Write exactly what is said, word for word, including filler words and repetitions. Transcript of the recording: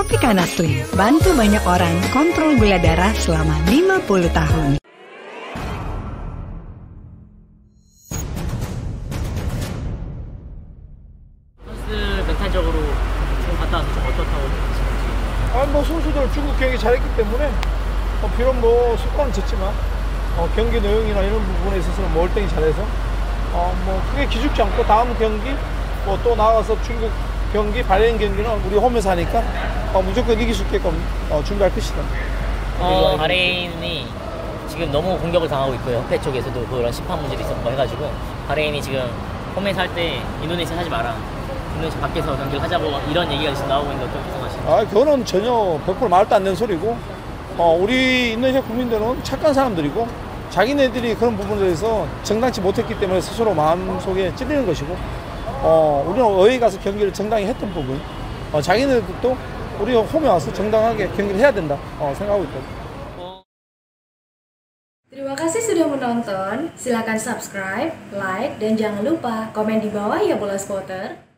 Tropicana Slim, bantu banyak orang kontrol gula darah selama lima puluh tahun. 선수들 멘탈적으로 지금 갔다 와서 좀 어떻다고 느끼시는지? 아, 뭐 선수들 중국 경기 잘했기 때문에 어, 비록 뭐 스코어는 졌지만 어, 경기 내용이나 이런 부분에 있어서는 뭐 월등히 잘해서 어, 뭐 크게 기죽지 않고 다음 경기 뭐 또 나가서 중국 경기, 바레인 경기는 우리 홈에서 하니까 어, 무조건 이길 수 있게끔 어, 준비할 것이다. 어, 바레인이 지금 너무 공격을 당하고 있고요. 협회 쪽에서도 그런 심판 문제도 있었고 해가지고 바레인이 지금 홈에서 할 때 인도네시아 하지 마라, 인도네시아 밖에서 경기를 하자고 이런 얘기가 지금 나오고 있는데 어떻게 생각하시나요? 아, 그거는 전혀 백 퍼센트 말도 안 되는 소리고 어, 우리 인도네시아 국민들은 착한 사람들이고 자기네들이 그런 부분에 대해서 정당치 못했기 때문에 스스로 마음속에 찔리는 것이고 어, 우리는 어디 가서 경기를 정당히 했던 부분 어, 자기네들도 우리 홈에 와서 정당하게 경기를 해야 된다 어, 생각하고 있다. Terima kasih sudah menonton. Silakan subscribe, like, dan jangan lupa komen di bawah ya bola spotter.